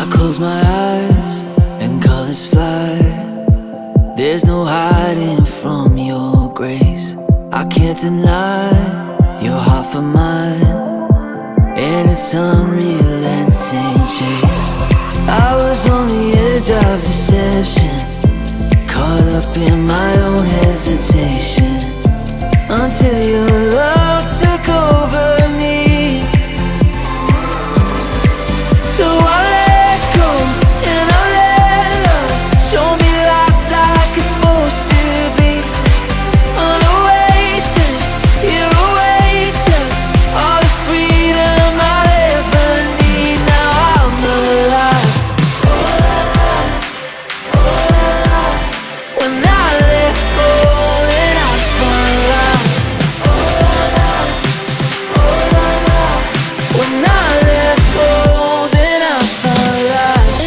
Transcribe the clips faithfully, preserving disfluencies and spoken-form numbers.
I close my eyes and colors fly. There's no hiding from your grace. I can't deny your heart for mine, and it's unrelenting chase. I was on the edge of deception, caught up in my own hesitation, until your love took over me. So I let go and I let love show me life like it's supposed to be. On a oasis, here awaits us all the freedom I'll ever need. Now I'm alive. When I let go, then I find life. When I let go, then I find life.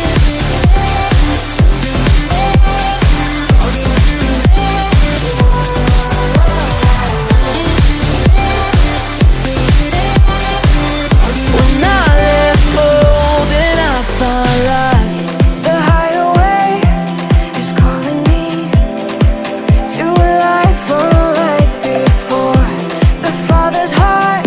When I let go, then I find life. The hideaway is calling me to a life unlike before. The Father's heart